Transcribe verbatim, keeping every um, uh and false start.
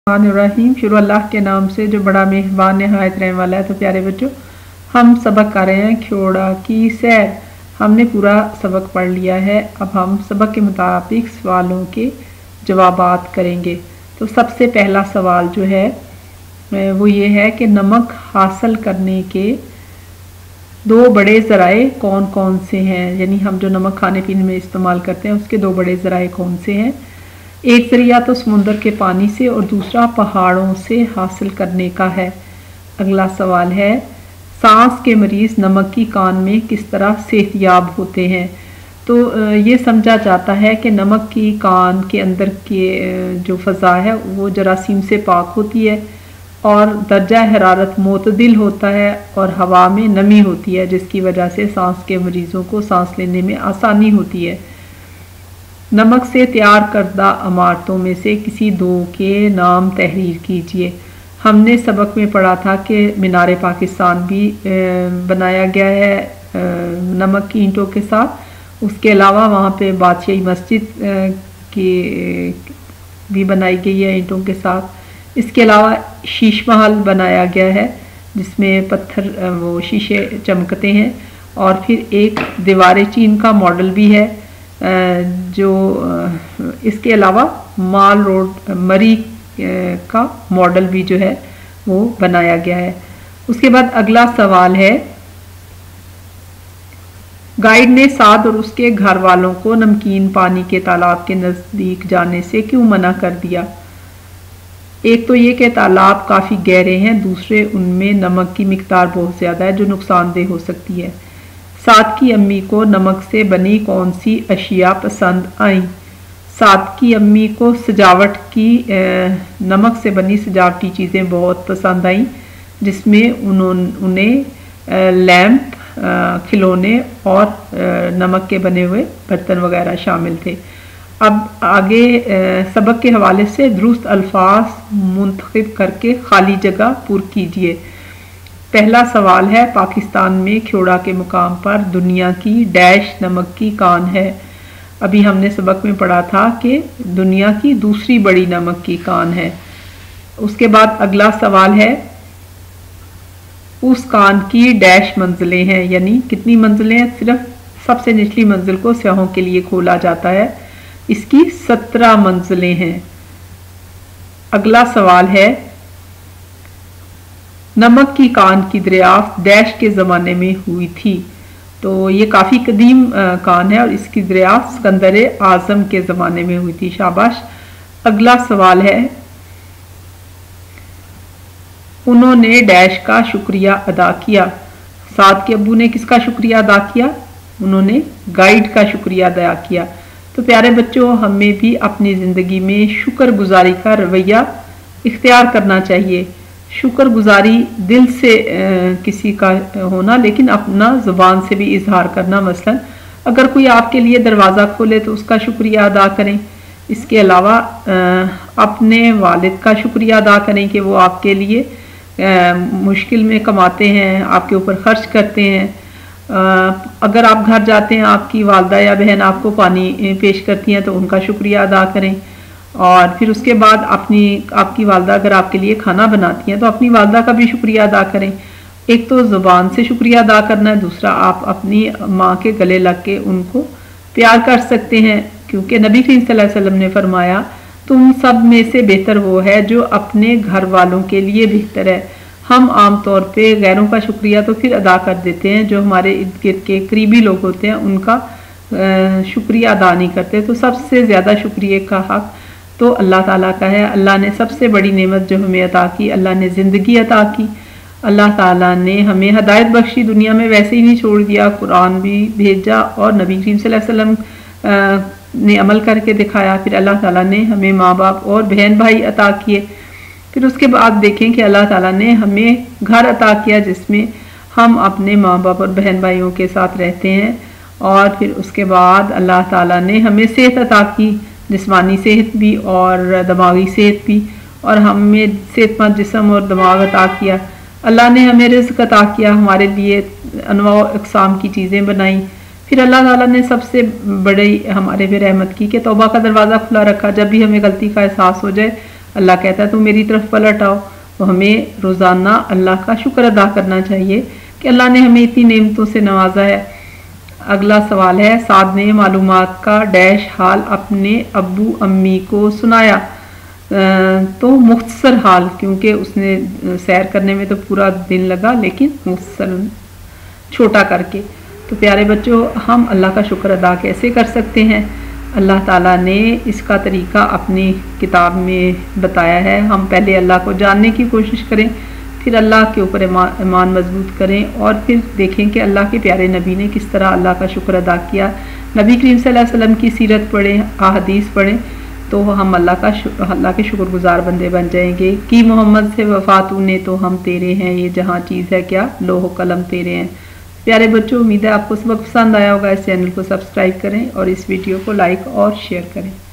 रहीम शुरू अल्लाह के नाम से जो बड़ा मेहरबान नहायत रहने वाला है। तो प्यारे बच्चों, हम सबक कर रहे हैं ख्योड़ा की सैर। हमने पूरा सबक पढ़ लिया है। अब हम सबक के मुताबिक सवालों के जवाबात करेंगे। तो सबसे पहला सवाल जो है वो ये है कि नमक हासिल करने के दो बड़े ज़राए कौन कौन से हैं। यानी हम जो नमक खाने पीने में इस्तेमाल करते हैं उसके दो बड़े ज़राए कौन से हैं। एक ज़रिया तो समुंदर के पानी से और दूसरा पहाड़ों से हासिल करने का है। अगला सवाल है, सांस के मरीज़ नमक की कान में किस तरह सेहतयाब होते हैं। तो ये समझा जाता है कि नमक की कान के अंदर के जो फ़ज़ा है वो जरासीम से पाक होती है और दर्जा हरारत मोतदिल होता है और हवा में नमी होती है, जिसकी वजह से सांस के मरीज़ों को सांस लेने में आसानी होती है। नमक से तैयार करदा इमारतों में से किसी दो के नाम तहरीर कीजिए। हमने सबक में पढ़ा था कि मीनार पाकिस्तान भी बनाया गया है नमक की ईंटों के साथ। उसके अलावा वहाँ पे बादशाही मस्जिद की भी बनाई गई है ईंटों के साथ। इसके अलावा शीश महल बनाया गया है जिसमें पत्थर वो शीशे चमकते हैं। और फिर एक दीवार चीन का मॉडल भी है जो इसके अलावा माल रोड मरी का मॉडल भी जो है वो बनाया गया है। उसके बाद अगला सवाल है, गाइड ने साद और उसके घर वालों को नमकीन पानी के तालाब के नज़दीक जाने से क्यों मना कर दिया। एक तो ये कि तालाब काफ़ी गहरे हैं, दूसरे उनमें नमक की मिकदार बहुत ज़्यादा है जो नुकसानदेह हो सकती है। साद की अम्मी को नमक से बनी कौन सी अशिया पसंद आई। साद की अम्मी को सजावट की नमक से बनी सजावटी चीज़ें बहुत पसंद आई, जिसमें उन्होंने उन्हें लैंप, खिलौने और नमक के बने हुए बर्तन वगैरह शामिल थे। अब आगे सबक के हवाले से दुरुस्त अल्फाज मुंतखब करके खाली जगह पुर कीजिए। पहला सवाल है, पाकिस्तान में ख्योड़ा के मुकाम पर दुनिया की डैश नमक की कान है। अभी हमने सबक में पढ़ा था कि दुनिया की दूसरी बड़ी नमक की कान है। उसके बाद अगला सवाल है, उस कान की डैश मंजिलें हैं, यानी कितनी मंजिलें हैं। सिर्फ सबसे निचली मंजिल को सयाहों के लिए खोला जाता है। इसकी सत्रह मंजिलें हैं। अगला सवाल है, नमक की कान की दरियाफ्त डैश के ज़माने में हुई थी। तो ये काफ़ी कदीम कान है और इसकी दरियाफ्त सिकंदर आज़म के ज़माने में हुई थी। शाबाश। अगला सवाल है, उन्होंने डैश का शुक्रिया अदा किया। साद के अब्बू ने किसका शुक्रिया अदा किया। उन्होंने गाइड का शुक्रिया अदा किया। तो प्यारे बच्चों, हमें भी अपनी ज़िंदगी में शुक्रगुजारी का रवैया इख्तियार करना चाहिए। शुक्रगुजारी दिल से आ, किसी का होना, लेकिन अपना ज़ुबान से भी इजहार करना। मसलन अगर कोई आपके लिए दरवाज़ा खोले तो उसका शुक्रिया अदा करें। इसके अलावा आ, अपने वालिद का शुक्रिया अदा करें कि वो आपके लिए आ, मुश्किल में कमाते हैं, आपके ऊपर खर्च करते हैं। आ, अगर आप घर जाते हैं, आपकी वालदा या बहन आपको पानी पेश करती हैं तो उनका शुक्रिया अदा करें। और फिर उसके बाद अपनी आपकी वालदा अगर आपके लिए खाना बनाती हैं तो अपनी वालदा का भी शुक्रिया अदा करें। एक तो ज़ुबान से शुक्रिया अदा करना है, दूसरा आप अपनी माँ के गले लग के उनको प्यार कर सकते हैं, क्योंकि नबी करीम सल्लल्लाहु अलैहि वसल्लम ने फरमाया, तुम सब में से बेहतर वो है जो अपने घर वालों के लिए बेहतर है। हम आम तौर पे गैरों का शुक्रिया तो फिर अदा कर देते हैं, जो हमारे इर्द गिर्द के करीबी लोग होते हैं उनका शुक्रिया अदा नहीं करते। तो सबसे ज़्यादा शुक्रिया का हक तो अल्लाह ताला का है। अल्लाह ने सबसे बड़ी नेमत जो हमें अता की, अल्लाह ने ज़िंदगी अता की। अल्लाह ताला ने हमें हदायत बख्शी, दुनिया में वैसे ही नहीं छोड़ दिया, कुरान भी भेजा और नबी करीम सल्लल्लाहु अलैहि वसल्लम ने अमल करके दिखाया। फिर अल्लाह ताला ने हमें माँ बाप और बहन भाई अता किए। फिर उसके बाद देखें कि अल्लाह ताला ने हमें घर अता किया जिसमें हम अपने माँ बाप और बहन भाइयों के साथ रहते हैं। और फिर उसके बाद अल्लाह ताला ने हमें सेहत अता की, जिस्मानी सेहत भी और दिमागी सेहत भी, और हमें सेहतमंद जिस्म और दिमाग अता किया। अल्लाह ने हमें रिज़्क़ अता किया, हमारे लिए अनवा अक़साम की चीज़ें बनाई। फिर अल्लाह ताला ने सबसे बड़ी हमारे पे रहमत की कि तौबा का दरवाज़ा खुला रखा। जब भी हमें गलती का एहसास हो जाए अल्लाह कहता है तो मेरी तरफ पलट आओ। तो हमें रोज़ाना अल्लाह का शुक्र अदा करना चाहिए कि अल्लाह ने हमें इतनी नेमतों से नवाजा है। अगला सवाल है, साद ने मालूमात का डैश हाल अपने अब्बू अम्मी को सुनाया। तो मुख्तसर हाल, क्योंकि उसने सैर करने में तो पूरा दिन लगा, लेकिन मुख्तसर छोटा करके। तो प्यारे बच्चों, हम अल्लाह का शुक्र अदा कैसे कर सकते हैं? अल्लाह ताला ने इसका तरीका अपनी किताब में बताया है। हम पहले अल्लाह को जानने की कोशिश करें, फिर अल्लाह के ऊपर ईमान मजबूत करें और फिर देखें कि अल्लाह के प्यारे नबी ने किस तरह अल्लाह का शुक्र अदा किया। नबी करीम सल्लल्लाहु अलैहि वसल्लम की सीरत पढ़ें, अहादीस पढ़ें, तो हम अल्लाह का अल्लाह के शुक्रगुजार बंदे बन जाएंगे। कि मोहम्मद से वफा तूने तो हम तेरे हैं, ये जहाँ चीज़ है क्या लोहो कलम तेरे हैं। प्यारे बच्चों, उम्मीद है आपको सबक पसंद आया होगा। इस चैनल को सब्सक्राइब करें और इस वीडियो को लाइक और शेयर करें।